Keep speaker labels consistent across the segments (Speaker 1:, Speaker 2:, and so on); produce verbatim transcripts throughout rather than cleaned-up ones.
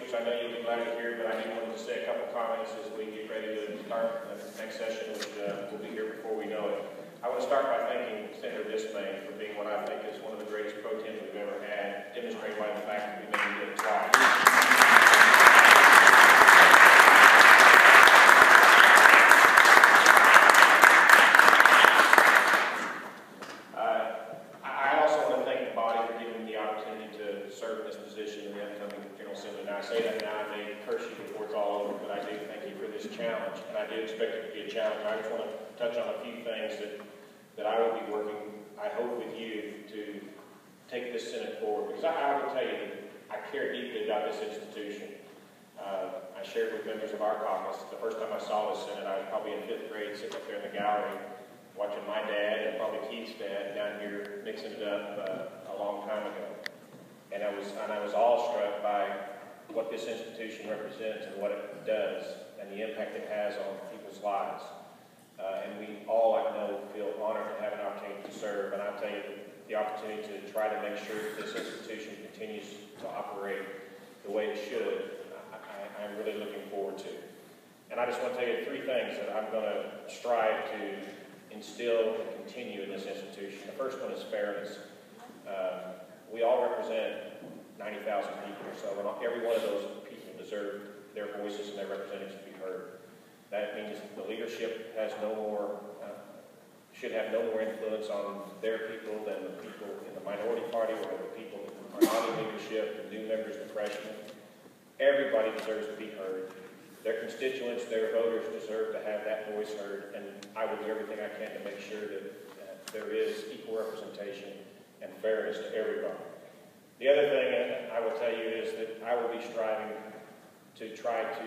Speaker 1: which I know you'll be glad to hear, but I do want to say a couple comments as we get ready to start the next session, which uh, will be here before we know it. I want to start by thanking Senator Dismayne for being what I think is one of the greatest pro tems we've ever had, demonstrated by the fact that we made him do it twice. I say that now, I may curse you before it's all over, but I do thank you for this challenge, and I do expect it to be a challenge. I just want to touch on a few things that, that I will be working, I hope, with you to take this Senate forward, because I, I will tell you that I care deeply about this institution. Uh, I shared with members of our caucus, the first time I saw this Senate, I was probably in fifth grade, sitting up there in the gallery, watching my dad and probably Keith's dad down here mixing it up uh, a long time ago. And I was, and I was awestruck by what this institution represents and what it does and the impact it has on people's lives. Uh, and we all, I know, feel honored to have an opportunity to serve. And I'll tell you, the opportunity to try to make sure that this institution continues to operate the way it should, I, I, I'm really looking forward to. And I just want to tell you three things that I'm going to strive to instill and continue in this institution. The first one is fairness. Uh, we all represent ninety thousand people or so, and every one of those people deserve their voices and their representatives to be heard. That means the leadership has no more, uh, should have no more influence on their people than the people in the minority party or the people who are not in leadership, the new members, the freshmen. Everybody deserves to be heard. Their constituents, their voters deserve to have that voice heard, and I will do everything I can to make sure that uh, there is equal representation and fairness to everybody. The other thing I will tell you is that I will be striving to try to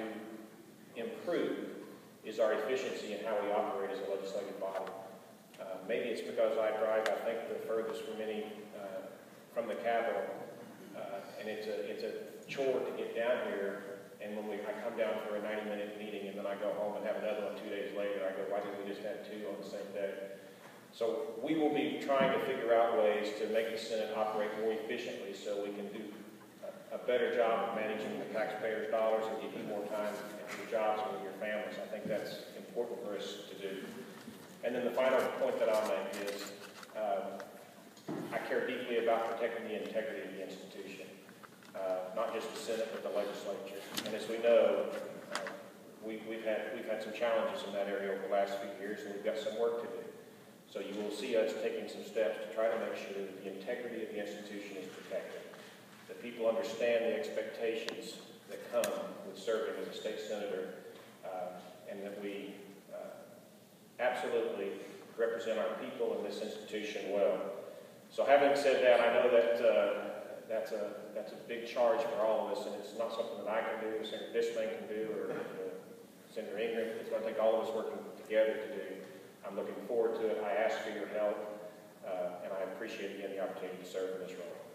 Speaker 1: improve is our efficiency in how we operate as a legislative body. Uh, maybe it's because I drive, I think, the furthest from any, uh, from the Capitol, uh, and it's a, it's a chore to get down here, and when we, I come down for a ninety minute meeting and then I go home and have another one two days later, I go, why didn't we just have two on the same day? So we will be trying to figure out ways to make the Senate operate more efficiently so we can do a, a better job of managing the taxpayers' dollars and give you more time at your jobs and with your families. I think that's important for us to do. And then the final point that I'll make is uh, I care deeply about protecting the integrity of the institution, uh, not just the Senate but the legislature. And as we know, uh, we, we've had we've had some challenges in that area over the last few years, and we've got some work to do. So you will see us taking some steps to try to make sure that the integrity of the institution is protected, that people understand the expectations that come with serving as a state senator, uh, and that we uh, absolutely represent our people and this institution well. So having said that, I know that uh, that's a that's a big charge for all of us, and it's not something that I can do, Senator Dismayne can do, or uh, Senator Hendren. It's going to take all of us working together to do. I'm looking forward to it. I ask for your help, uh, and I appreciate again the opportunity to serve in this role.